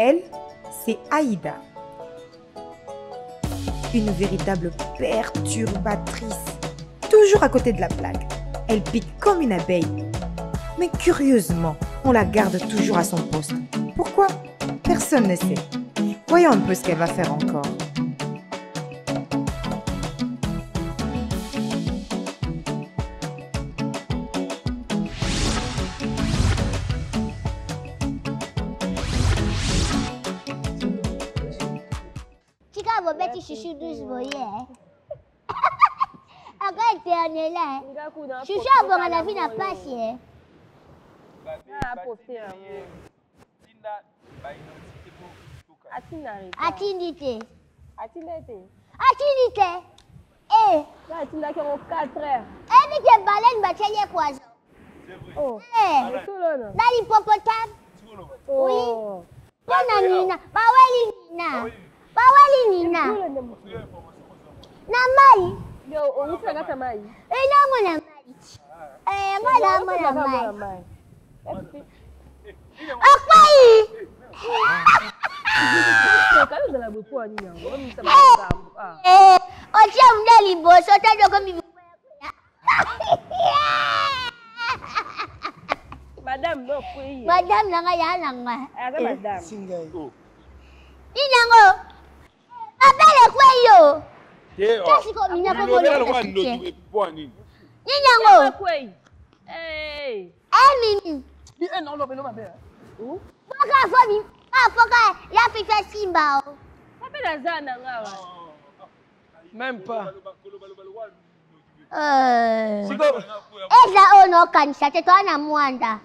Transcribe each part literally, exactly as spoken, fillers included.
Elle, c'est Aïda. Une véritable perturbatrice. Toujours à côté de la plaque. Elle pique comme une abeille. Mais curieusement, on la garde toujours à son poste. Pourquoi? Personne ne sait. Voyons un peu ce qu'elle va faire encore. Petit chouchou douce voyez. Encore éternel là. Chouchou a bon la vie n'a pas si. Atindité. Atindité. Atindité. Eh. Atindité qui ont quatre heures. Eh mais que baleine bâtelier poisson. Oh. Eh. Là l'hippopotame. Oui. Bonne Nina. Bah ouais Nina. Bawali Nina. Na mai. Yo, on fait ngata mai. Eh na mo na mai. Eh ngala mo na mai. Akwai. Kalo de la bopo ani yango. O mi sama ah. Eh, o ti am de liboso ta do ko mi. Madame no kwe. Madame na nga ya na nga. Eh madame. Singai. Ni nango. Appelle quoi yo? Qu'est-ce qu'on m'a pas volé? Ninyango. Eh. Eh mini. Ni un non non ma belle. Où? Pourquoi faut mi? Ah pourquoi il a fait faire Simba? Appelle Azana ngawa. Même pas. Euh. Eza ono kanisa te twana mwanda.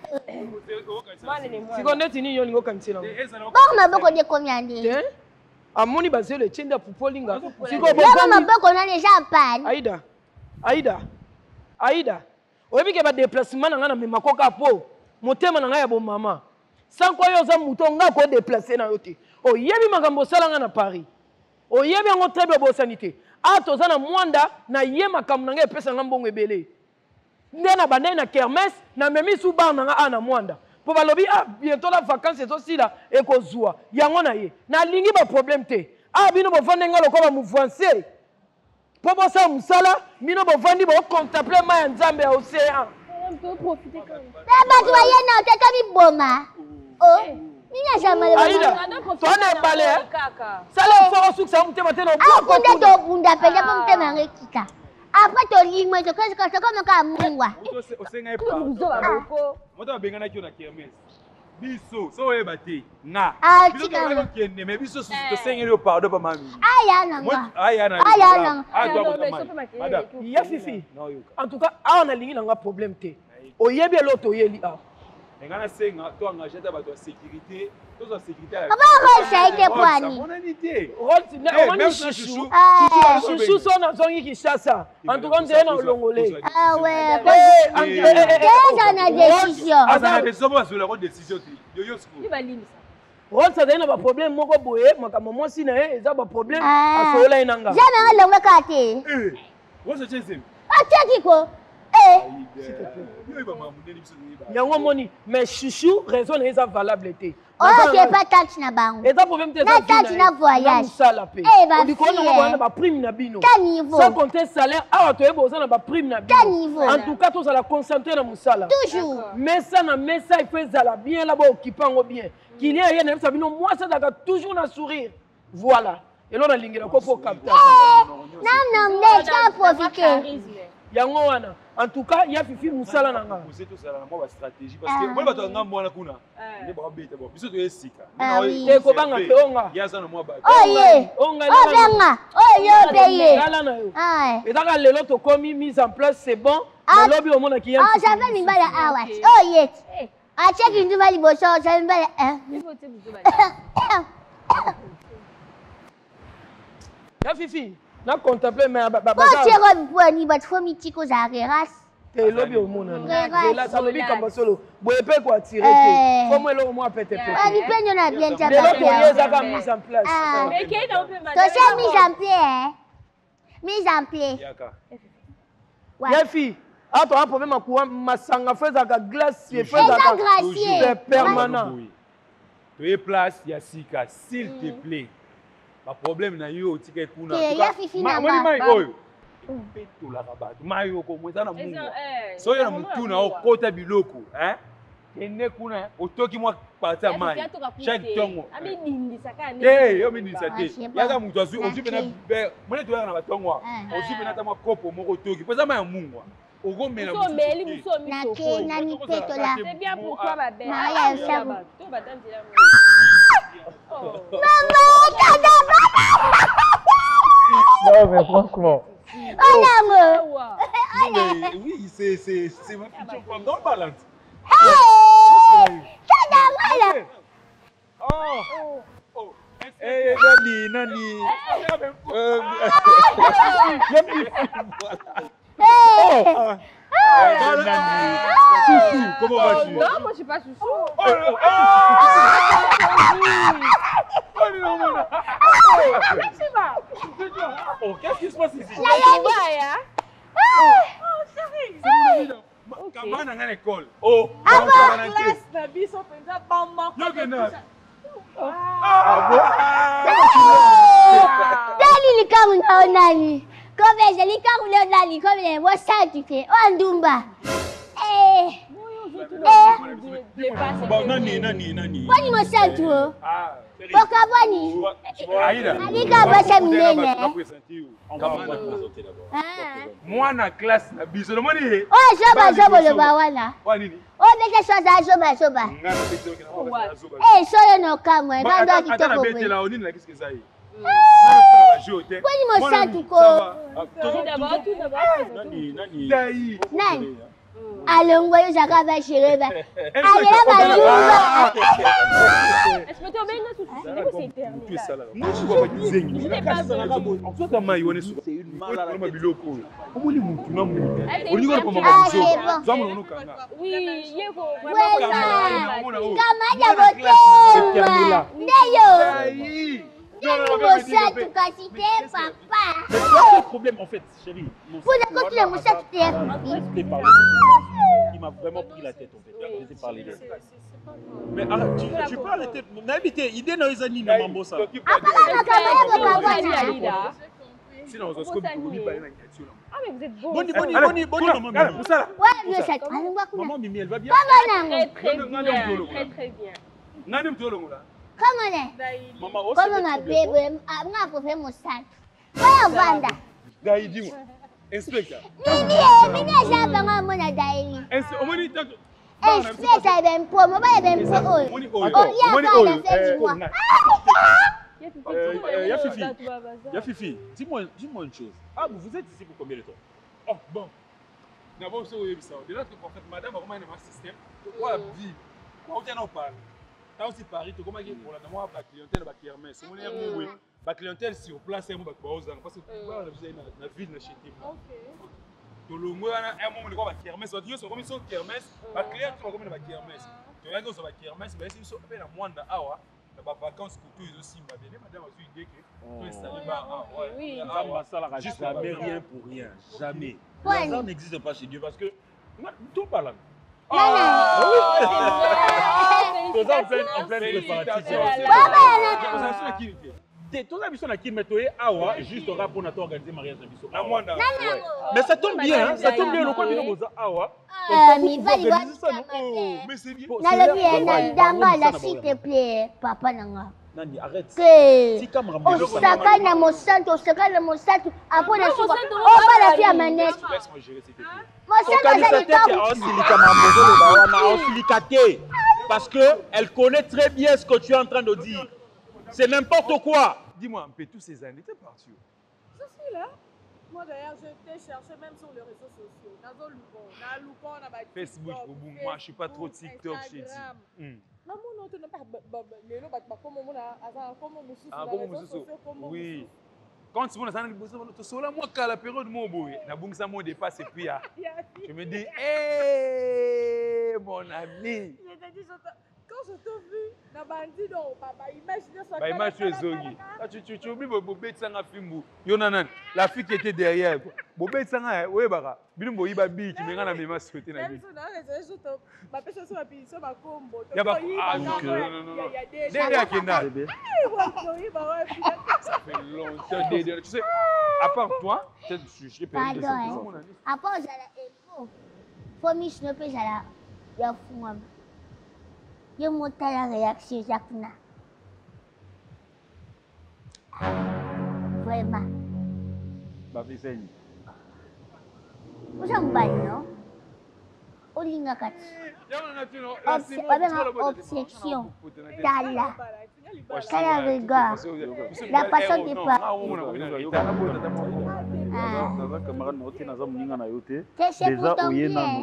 Siko neti ni yoni ngo kanisa na. Bon maboko de combien de? Amoni bazelo tchenda pupolinga. Siko bon maboko na les gens pan. Aïda. Aïda. Aïda. Oyebi ke ba déplacement nga na mema koka po. Motema nga ya bo mama. Sans quoi yo za muto nga ko déplacer na yote. O yebi makambo sala nga na Paris. O yebi ngo très bien bo sanité. A toza na mwanda na ye makambo nga epesa nga mbongo ebele. Ndena bande na kermesse na memi sou bar nga ana mwanda. Po balobi ah bientôt la vacances est aussi là et ko zwa. Yango na ye. Na lingi ba problème te. Ah bino bo vande nga lokoma mouvancer. Po bo sa musala, mino bo vandi bo contempler ma nzambe ya océan. On peut profiter quand même. Ba tu voyez na tata mi boma. Oh. Mina jamais. Aïda. Toi na balé. Sala fo suk sa mutema tena. Ah kunde to bunda pele po mutema ngekika. Apa to lingwe to kazi kazi kama kama mungwa. Osenga epa. Moto abengana kyo na kermesse. Biso so we bati nga. Biso to wala kende me biso so to sengeli o pardon pa mami. Aya nanga. Aya nanga. Aya nanga. Ah toi madame. Ya fifi. En tout cas, ah on a lingi nga problème te. Oyebi eloto yeli ah. Ngana senga to engagé ta bato sécurité. To so sécurité. Papa ko sai te kwani. On a idée. Rôle na on ni chouchou. Chouchou so na zongi Kinshasa. En tout cas, on est na Longolé. Ah ouais. Qu'est-ce na décision. Ah ça na décision sur la décision. Yo yo skou. Ni balini ça. Rôle ça na ba problème moko boye, makambo mo si na eza ba problème asola inanga. Jamais on longwe kate. Eh. What's the chance? Ah teki ko. Eh. Yango moni, mais chouchou raison na eza valable te. Oh, c'est pas taxe na bango. Et ça problème te na taxe na voyage. Eh ba. On dit qu'on a ba prime na bino. Quel niveau? Sans compter salaire, ah to ebo ça na ba prime na bino. Quel niveau? En tout cas, tout ça la concentrer na musala. Toujours. Mais ça na mais ça il fait ça la bien là-bas occupant bien. Qu'il y a rien na ça bino moi ça daga toujours na sourire. Voilà. Et là on a lingé la copo capta. Non non, mais ça profiter. Yango wana. En tout cas, il y a fifi musala na nga. Vous êtes tout ça na moi stratégie parce que moi bato nga mwana kuna. Ne ba beta bo. Biso to esika. Te ko banga te onga. Ya za na moi ba. Oh ye. Onga. Oh benga. Oh yo payé. Ngala na yo. Ah. Et dans lelo to komi mise en place, c'est bon. Le lobby au monde qui est. Ah, ça fait mi bala awat. Oh ye. Ah check une nouvelle bosso, ça me bala. Il faut te bala. Ya fifi. Na contempler mais ba ba. Bon c'est comme pour ni bat faut mi tiko za reras. Te lobby au monde. Là ça lobby comme solo. Boye pe quoi tirer te. Faut moi le moi péter péter. Ah ni peño na bien ça. Le lobby est ça mise en place. Mais qui est on peut madame. To c'est mise en pied hein. Mise en pied. Ya fille. Ah toi un problème à quoi masanga fait ça glace et fait ça gracier permanent. Tu es place, il y a Sika, s'il te plaît. Pas problème, na yo, tika kuna. Il y a Fifi na Moni mai ba. oyo. Peto la rabat. Mayo ko mweza na mungu. So yo na mutuna o kota biloko, hein? Kende kuna otoki mwa parta mai. Chaque tongo. Ami dindi sakani. Eh, yo mini sate. Yaga mutu azu ozu pena be. Mone to na batongo. Ozu pena ta mwa kopo moko toki. Poza mai mungu. Ogo mena muso meli muso mi na to ke na ni peto la. C'est bien pour toi ma belle. Maria sabu. To batandi la. Maman, tada Non, mais franchement. Oh l'amour. Mais oui, c'est c'est c'est ma future femme dans le balance. Hey! Tada mala. Oh. Oh. Eh, nani, nani. Euh. Hey! Chouchou, comment vas-tu? Non, moi je suis pas chouchou. Oh, oh, qu'est-ce qui se passe ici? Oh, chérie. Comment on a l'école? Oh, ah bon? Classe na biso penza bamba. Yo que non. Ah bon? Dali likamu na onani. Comme je likamu na onani comme les moi ça tu fais. Oh ndumba. Eh. Bon, nani, nani, nani. Kwani mo ça tu? Ah, Poka bani. Aïda. Alika basa minene. On va me présenter d'abord. Moi na classe na biso le moni. Oh soba soba le bawana. Wa nini? Oh bete soza soba soba. Ngana bete ke na ba soba. Eh soyo no kamwe bando kitoko. Ata na bete la onini na qu'est-ce que ça y? Kwani mo ça tu ko? D'abord tout d'abord. Nani, nani. Dai. Nani. Alongo yo zaka ba shireba. Alera ba jumba. Est-ce que tu as bien tout c'est éternel. Tu es ça là. Moi je vois pas dizengi. Na kasi na kabo. En tout cas mai woni suka. C'est une mala la biloko. Omoni mutu na mu. Oni ko ko mabuzo. Zamu no kanga. Oui, yeko vraiment. Kama ya botema. Ndeyo. Non, non, non, non, ça, tu cassitais, papa. Mais quel est le problème en fait, chérie? Pour le côté de mon sac, tu es. Il m'a vraiment pris la tête en fait. Je t'ai parlé d'elle. Mais arrête, tu, tu peux arrêter. N'habitez, il est dans les années, dans Mambo ça. Ah, papa, papa, papa. Sinon, on se coupe pour lui parler dans la ah, mais vous êtes beau. Boni, boni, boni, boni, maman Mimi. Ouais, le sac. Maman Mimi, elle va bien. Comment très, très bien. Très, très bien. Nani mtolo là. Comment est? Maman, aussi. Comment ma bébé, a pour faire mon sac. Ouais, Vanda. Daï, dis-moi. Inspecteur. Mimi, Mimi, j'ai un peu de mon daï. Inspecteur, on dit Inspecteur, il y a un peu, moi, il y a un peu. Oh, il y a pas de fait du mois. Ya Fifi, Ya Fifi, dis-moi dis-moi une chose. Ah, vous êtes ici pour combien de temps? Oh, bon. D'abord, vous savez ça. De l'autre côté, madame, comment est le système? Quoi, vie? Quoi, on en parle? Là aussi, Paris, tu comment pour la moi, la clientèle, la clientèle, c'est mon air, oui. La clientèle, sur place, c'est mon bac, parce que voilà, vous avez la ville, la chérie. Tout le monde a un moment de quoi, la kermesse, tu sais, comme ils sont kermesse, la clientèle, tu vois comme la kermesse. Tu regardes sur la kermesse, mais ils sont à peine à moins d'un hour. Les vacances pour tous aussi, madame a su idée que tout est salé là. Oui, jamais rien pour rien, jamais. L'argent n'existe pas chez Dieu parce que tout parle là. Ah oui! Tout en pleine préparation. Tous les personnes qui mettent awa juste pour nous organiser mariage de biso. Mais ça tombe bien, ça tombe bien le quoi bien moza awa. Ah mais va y voir. Mais c'est bien. Na le bien na danga la s'il te plaît, papa nanga. Nani arrête. Si caméra. Osaka na Monsanto, Osaka na Monsanto, après la suite. On va la faire manette. Laisse-moi gérer s'il te plaît. Parce qu'elle connaît très bien ce que tu es en train de dire. C'est n'importe quoi. Dis-moi un peu, tous ces années, t'es parti où? Je suis là. Moi d'ailleurs, je t'ai cherché même sur les réseaux sociaux. Dans le Loupon, dans le Loupon, on a Facebook, moi je suis pas trop TikTok, je t'ai dit. Maman, non, tu n'as pas. Mais là, comme on a comme on ah, comme on oui. Quand tu vois ça, tu là moi qu'à la période de mon boy, na bung ça mon dépasse et puis je me dis, hé mon ami. Je te dis, quand quand je te vis, na bandit donc, papa, imagine ça. Bah, imagine les zongi. Tu tu tu oublies Bobé Tsanga Fimbu. Yonanan, la fille qui était derrière. Bobé Tsanga, ouais bara. Bilumbo iba bi qui menga na mema souhaiter na bi. Même ça, je te, ma personne sur la piste, sur ma combo. Ya ba ah non non non non. Derrière Kenda. Ça fait longtemps derrière. Tu sais, à part toi, peut-être je peux Pardon. À part ça la faut me snapper ça là. Ya fumam. Ya monta la réaction Jacques. Vraiment. Bah Viseni. Vous en bail non? Olinga kati. Obsession. Tala. Tala regard. La façon de parler. C'est pourtant bien.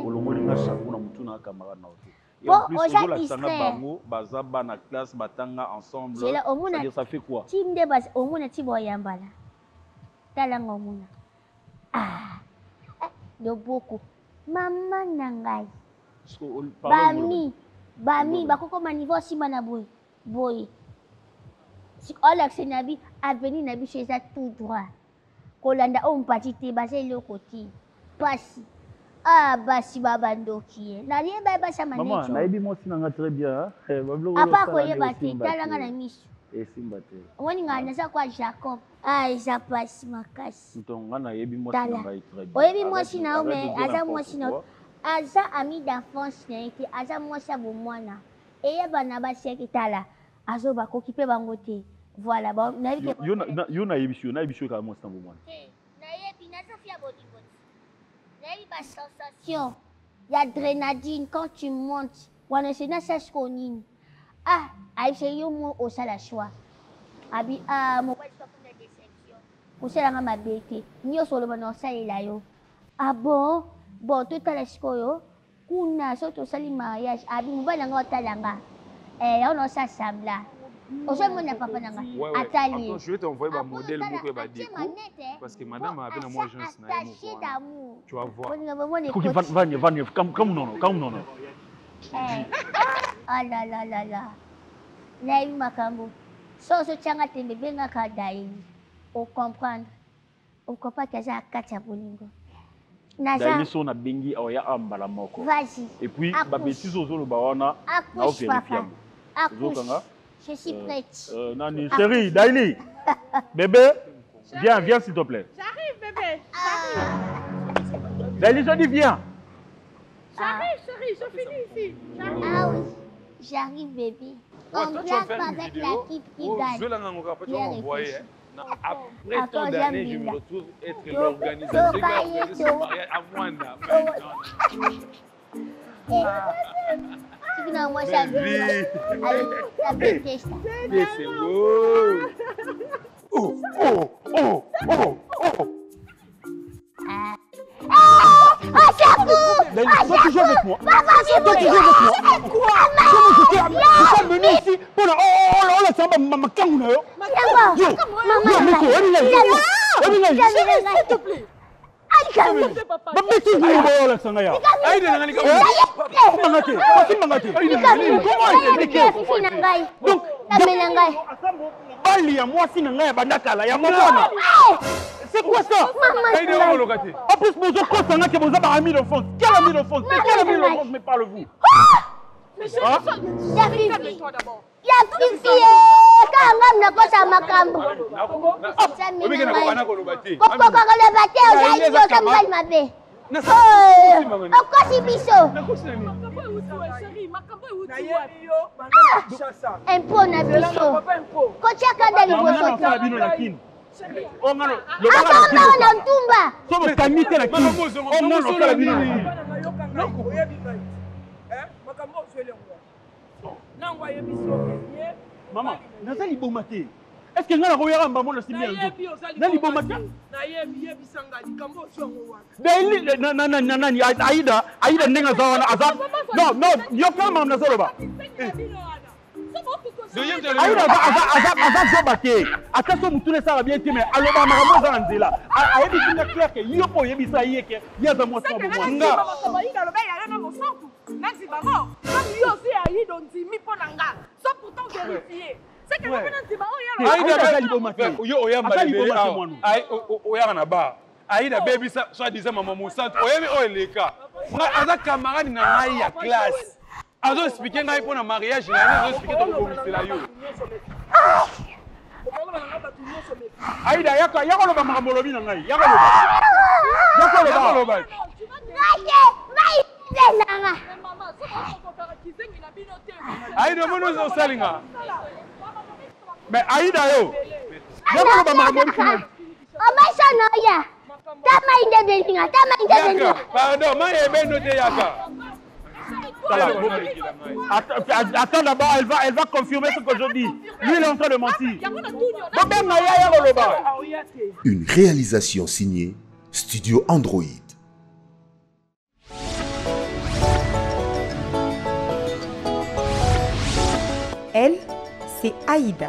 Et en plus, on la tanga bango, bazaba na classe, batanga ensemble. Ça fait quoi? Team de base, au moins tu vois yambala. Talanga au moins. Ah, de beaucoup. Maman nangai. Bami, bami, bakoko manivo si manaboy, boy. Si Alex nabi avenue nabi chez ça tout droit. Kolanda on parti te basé le côté. Passi. Ah, basi babando qui est. Na rien baba sa mané. Maman, na ebi mo sinanga très bien. Eh, apa ko ye bati, talanga na misu. Et simbate. Woni ngana sa kwa Jacob. Ah, isa pasi makasi. Ntonga na ebi mo sinanga très bien. O ebi mo sina o me, aza mo sina. Aza ami d'enfance na été, aza mo sa bo mwana. E ya bana ba seki tala. Azo ba ko kipe bango te. Voilà, bon, na ebi. Yo na yo na ebi sio, na ebi sio ka mo sa bo mwana. Eh, na ebi na Sofia boni. Il y a une sensation, il y a adrénaline quand tu montes. On est sur notre sconing. Ah, il y a un mot au salaire choix. Abi, ah, mon père, c'est une déception. Pour ça, on a bêté. Nous sommes sur le bon salaire là yo. Ah bon, bon, tout à l'heure, yo. Kuna, surtout sali mariage. Abi, mon père, on a talanga. Eh, on a ça semble là. Aujourd'hui, on n'a pas nanga. Attali. Je vais t'envoyer mon modèle beaucoup va dire. Parce que madame a appelé moi agence na d'amour. Tu vas voir. Cookie van van van comme comme non comme non. Ah là là là là. Naï makambo. So so changa tembe benga kadai. O comprendre. O comprendre que ça kacha bolingo. Naza. Dai so na bengi o ya ambala moko. Vas-y. Et puis ba bêtise ozo lo bawana. Na o vérifier. Accouche. Je suis prête. Euh, Nani, chérie, Daily. Bébé, viens, viens s'il te plaît. J'arrive, bébé. J'arrive. Daily, je dis viens. J'arrive, chérie, je finis ici. Ah oui, j'arrive, bébé. On blague avec l'équipe qui gagne. Je vais l'envoyer. Après tant d'années, je me retrouve être l'organisateur de ce mariage à Mwanda. Tu viens moi ça avec la petite. C'est beau. Oh oh oh oh oh. Ah ah Chapou. Toi tu joues avec moi. Toi tu joues avec moi. Quoi? Je suis venu ici pour oh oh oh là ça m'a m'a kangu na yo. Yo. Maman. S'il te plaît. Bébé tu dis oh là ça ngaya. Aïe de ngani kamu. Mangate. Pas mangate. Comment expliquer? Donc Bali ya moi sina ngaya bandakala ya mwana. C'est quoi ça? Aïe de ngolo lokati. En plus vous êtes constant que vous avez ami d'enfance. Quel ami d'enfance? Quel ami d'enfance me parle-vous? Mais je suis calme-toi d'abord. Ya fifi quand ngam na kosa makambo. Obi kana ko anako lobati. Ko ko ko lobati o ya yo kambal mabe. Oh, okosi biso. Chérie, makambo uti. Impo na biso. Ko chaka ndani boso. Sala bino na kin. Oh ngalo. Akamba na ntumba. Somo kamite na kin. Oh ngalo sala bino na kin. Maman, naza liboma te. Est-ce que ngana koyaka mbamo na simbi yanzu? Na liboma te. Na yebi yebi sanga likambo songo wana. Daily na na na na Aïda, Aïda ndenga zawana aza. Non, non, yo kama mna soloba. Aïda aza aza aza zoba te. Akaso mutune sala bien te mais aloba makambo za nzela. Ayebi kinga clair que yo ko yebi sa yeke. Yaza mo sa bo mwanga. Nga. Nazi bango. Comme yo aussi ayi don dimi pona oyaka na bar aida bebisa soi-disant mama mosantu oyebi oyo eleka aza camarade na ngai ya classe azoexplike ngai mpo na mariage na ye azoexplike tokobomisela yo aida yaka koloba makambo olobi na ngai yaka loba aida omoni ozosalinga mais aida yo yaka loba makambo olobi na ngai Omaisanoya. Tama inde belinga, tama inde belinga. Pardon, moi je vais noter Yaka. Attends d'abord, elle va, elle va confirmer ce que je dis. Lui, il est en train de mentir. Une réalisation signée Studio Android. Elle, c'est Aïda.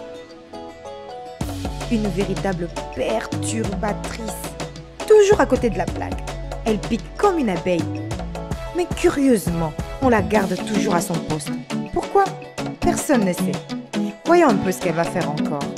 Une véritable perturbatrice. Toujours à côté de la plaque. Elle pique comme une abeille. Mais curieusement, on la garde toujours à son poste. Pourquoi? Personne ne sait. Voyons un peu ce qu'elle va faire encore.